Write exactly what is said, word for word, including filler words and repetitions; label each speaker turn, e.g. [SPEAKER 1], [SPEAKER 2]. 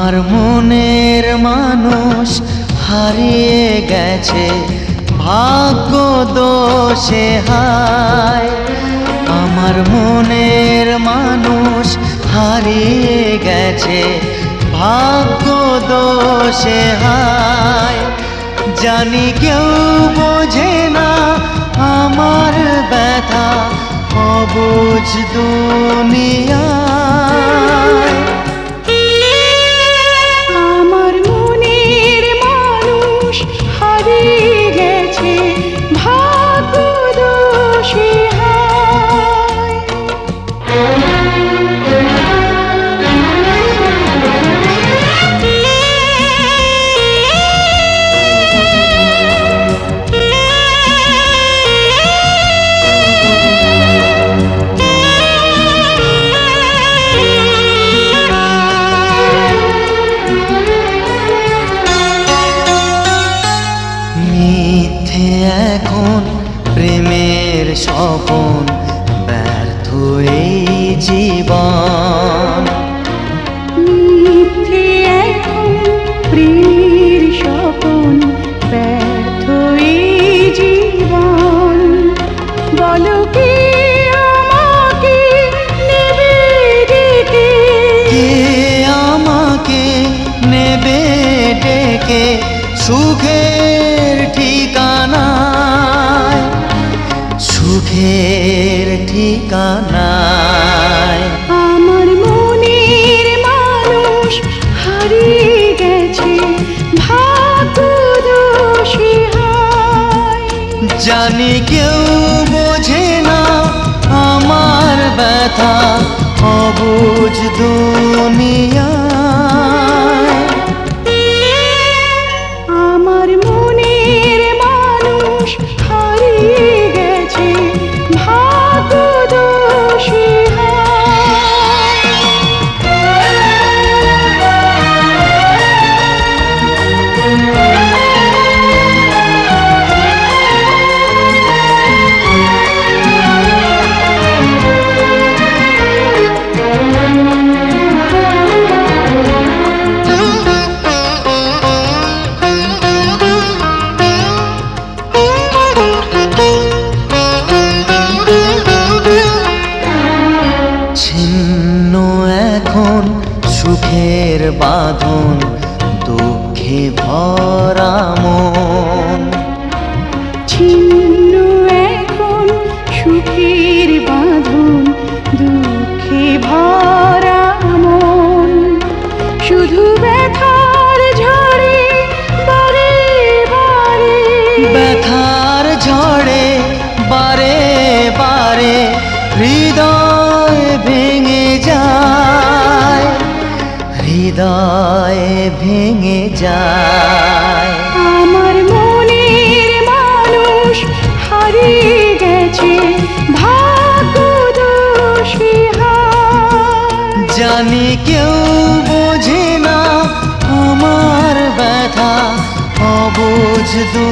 [SPEAKER 1] আমার মনের মানুষ হারিয়ে গেছে ভাগ্য দোষে হায়। আমার মনের মানুষ হারিয়ে গেছে ভাগ্য দোষে হায়। জানি কেউ বোঝে না আমার ব্যথা অবুঝ দুনিয়ায়।
[SPEAKER 2] আমার মনের মানুষ হারিয়ে গেছে ভাগ্য দোষে হায়।
[SPEAKER 1] মিথ্যে এখন প্রেমের স্বপন ব্যর্থ এই জীবন।
[SPEAKER 2] মিথ্যে এখন প্রেমের স্বপন ব্যর্থ এই জীবন। বলো কে আমাকে নেবে ডেকে,
[SPEAKER 1] কে আমাকে নেবে ডেকে সুখের ঠিকানায়, সুখের ঠিকানায়।
[SPEAKER 2] আমার মনের মানুষ হারিয়ে গেছে ভাগ্য দোষে হায়।
[SPEAKER 1] জানি কেউ বোঝে না আমার ব্যথা অবুঝ দুনিয়ায়।
[SPEAKER 2] আমার মনের মানুষ হারিয়ে গেছে ভাগ্য দোষে
[SPEAKER 1] ছিন্ন এখন সুখের বাঁধন দুঃখে ভরা মন।
[SPEAKER 2] ছিন্ন এখন সুখের বাঁধন দুঃখে ভরা মন। শুধু ব্যথার ঝড়ে বারে বারে,
[SPEAKER 1] ব্যথার ঝড়ে বারে বারে হৃদয় ভেঙে যায়, হৃদয় ভেঙে যায়।
[SPEAKER 2] আমার মনের মানুষ হারিয়ে গেছে ভাগ্য দোষে হায়।
[SPEAKER 1] জানি কেউ বোঝে না আমার ব্যথা অবুঝ